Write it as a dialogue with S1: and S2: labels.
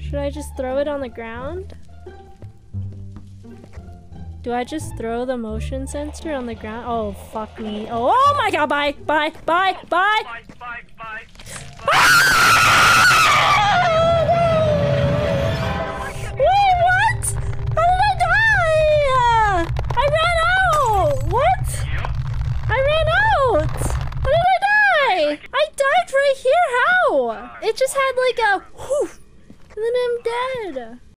S1: Should I just throw it on the ground? Do I just throw the motion sensor on the ground? Oh, fuck me. Oh, oh my god, bye, bye, bye, bye! Wait, what? How did I die? I ran out! What? I ran out! How did I die? I died right here, how? It just had like a whoof, and then I'm dead.